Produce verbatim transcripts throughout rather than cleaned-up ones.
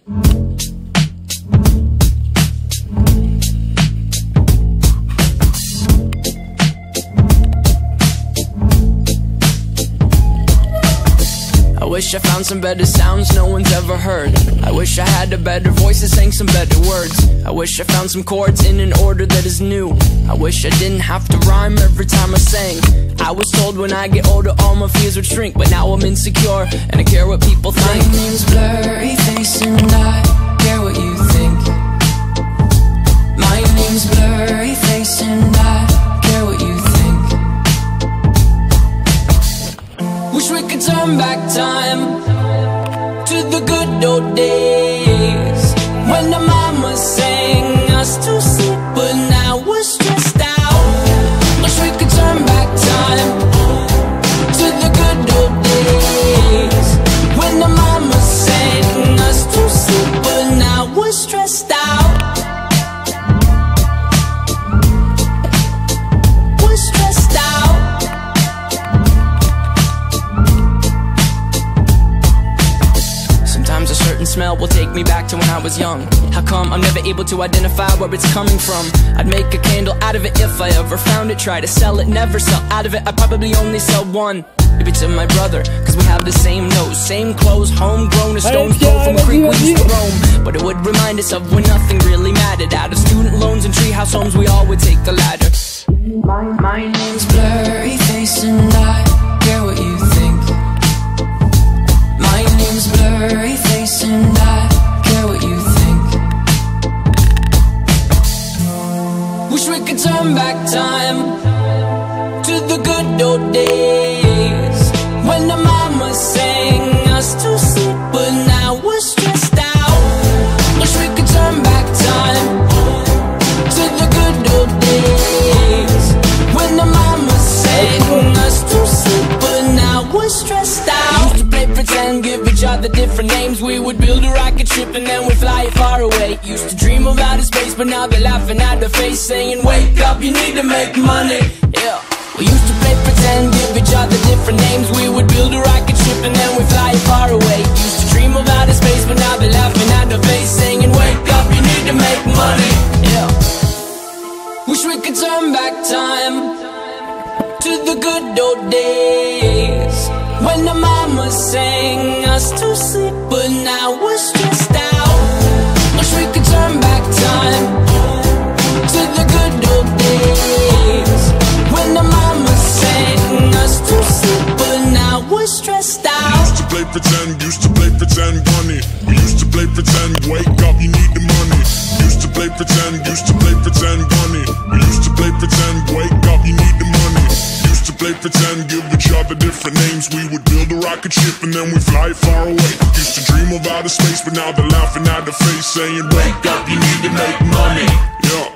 I wish I found some better sounds no one's ever heard. I wish I had a better voice that sang some better words. I wish I found some chords in an order that is new. I wish I didn't have to rhyme every time I sang. I was told when I get older all my fears would shrink, but now I'm insecure and I care what people think. My name's Blurryface and I care what you think. My name's Blurryface and I care what you think. Wish we could turn back time to the good old days when the mama sang us to sleep, but now we're stressed out. Wish we could turn back time to the good old days when the mama sang us to sleep, but now we're stressed out. We're stressed out. Sometimes a certain smell will take me back to when I was young. How come I'm never able to identify where it's coming from? I'd make a candle out of it if I ever found it. Try to sell it, never sell out of it. I'd probably only sell one. Maybe to my brother, cause we have the same nose, same clothes, homegrown, a stone's throw from a creek we used to roam. But it would remind us of when nothing really mattered. Out of student loans and treehouse homes, we all would take the ladder. My, my name's Blurryface and I care what you think. My name's Blurryface and I care what you think. Wish we could turn back time to the good old days when the mama sang us to sleep, but now we're stressed out. Wish we could turn back time to the good old days when the mama sang us to sleep, but now we're stressed out. Used to play pretend, give each other different names. We would build a rocket ship and then we'd fly it far away. Used to dream of outer space, but now they're laughing at the face, saying wake up, you need to make money. Yeah. We used to play pretend, give each other different names. We would build a rocket ship and then we'd fly it far away. Used to dream of outer space, but now they're laughing at the face, saying wake up, you need to make money. Yeah. Wish we could turn back time to the good old days when the mama sang us to sleep, but now we're stressed out. Wish we could turn back time to the good old days when the mama sang us to sleep, but now we're stressed out. Used to play pretend, used to play pretend bunny. We used to play pretend, wake up, you need the money. Used to play pretend, used to play pretend bunny. We used to play pretend, wake up, you need the money. Used to play pretend, give each other different names. We would build a rocket ship and then we'd fly it far away. Used to dream of outer space, but now they're laughing at the face, saying wake up, you need to make money. Yeah.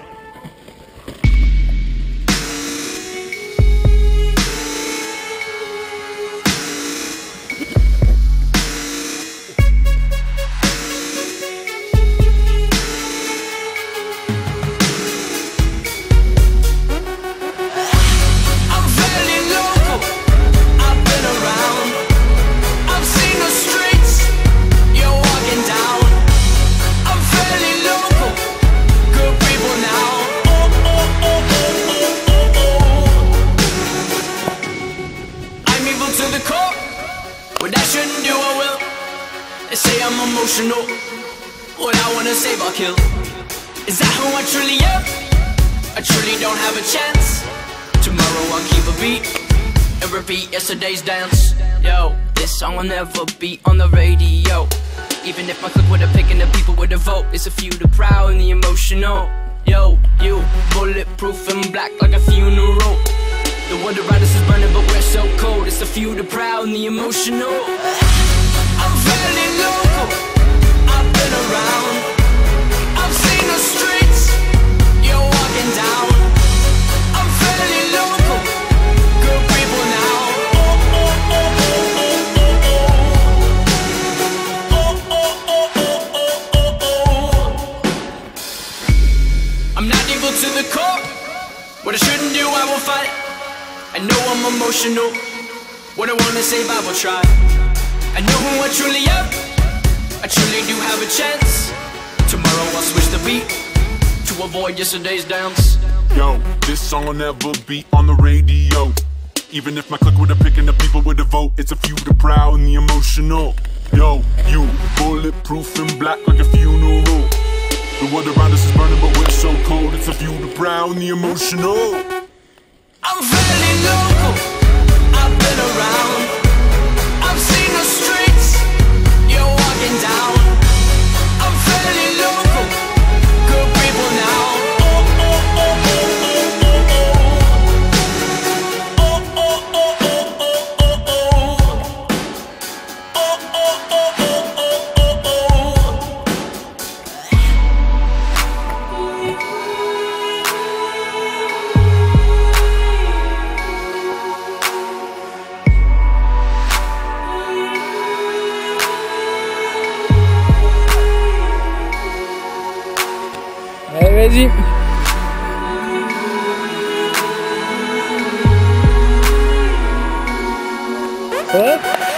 What I wanna save, I'll kill. Is that who I truly am? I truly don't have a chance. Tomorrow I'll keep a beat and repeat yesterday's dance. Yo, this song will never be on the radio. Even if my clip would've picked and the people would've vote. It's a few, the proud and the emotional. Yo, you, bulletproof and black like a funeral. The water riders is burning but we're so cold. It's a few, the proud and the emotional. I'm fairly local, I've been around, I've seen the streets you're walking down. I'm fairly local, good people now. Oh, oh, oh, oh, oh, oh, oh, oh, oh, oh. I'm not evil to the core. What I shouldn't do, I will fight. I know I'm emotional. What I wanna save, I will try. I know who I truly am. I truly really do have a chance. Tomorrow I'll switch the beat to avoid yesterday's dance. Yo, this song will never be on the radio. Even if my clique were to pick and the people were to vote, it's a few the proud and the emotional. Yo, you, bulletproof and black like a funeral. The world around us is burning but we're so cold. It's a few the proud and the emotional. I'm fairly local, I've been around, I've seen the streets you're walking down. I'm fairly local, good people now. Oh, oh, oh, oh, oh, oh, oh. Oh, oh, oh, oh, oh, oh, oh. Oh, oh, oh, oh, oh, oh, oh. Allez, vas-y. Hop.